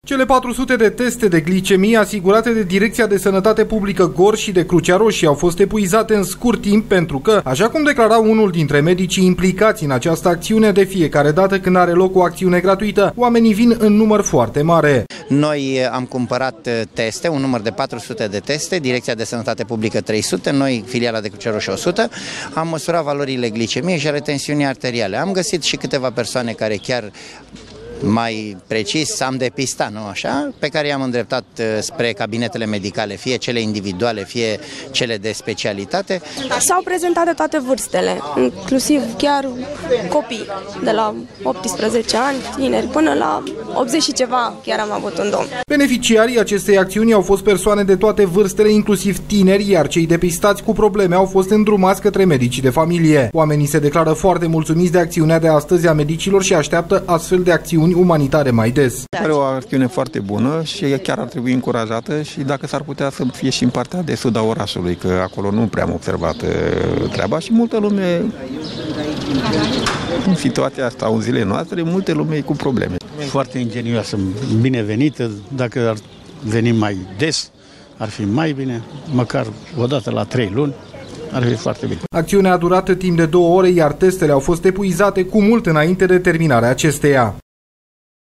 Cele 400 de teste de glicemie asigurate de Direcția de Sănătate Publică Gorj și de Crucea Roșie au fost epuizate în scurt timp pentru că, așa cum declara unul dintre medicii implicați în această acțiune, de fiecare dată când are loc o acțiune gratuită, oamenii vin în număr foarte mare. Noi am cumpărat teste, un număr de 400 de teste, Direcția de Sănătate Publică 300, noi filiala de Crucea Roșie 100, am măsurat valorile glicemiei și ale tensiunii arteriale. Am găsit și câteva persoane care chiar mai precis am depistat, nu așa, pe care i-am îndreptat spre cabinetele medicale, fie cele individuale, fie cele de specialitate. S-au prezentat de toate vârstele, inclusiv chiar copii, de la 18 ani, tineri, până la 80 și ceva chiar am avut un domn. Beneficiarii acestei acțiuni au fost persoane de toate vârstele, inclusiv tineri, iar cei depistați cu probleme au fost îndrumați către medicii de familie. Oamenii se declară foarte mulțumiți de acțiunea de astăzi a medicilor și așteaptă astfel de acțiuni umanitare mai des. Are o acțiune foarte bună și chiar ar trebui încurajată și dacă s-ar putea să fie și în partea de sud a orașului, că acolo nu prea am observat treaba și multă lume, în situația asta, în zilele noastre, multe lume e cu probleme. Foarte ingenioasă, binevenită, dacă ar veni mai des, ar fi mai bine, măcar o dată la 3 luni. Ar fi foarte bine. Acțiunea a durat timp de 2 ore, iar testele au fost epuizate cu mult înainte de terminarea acesteia.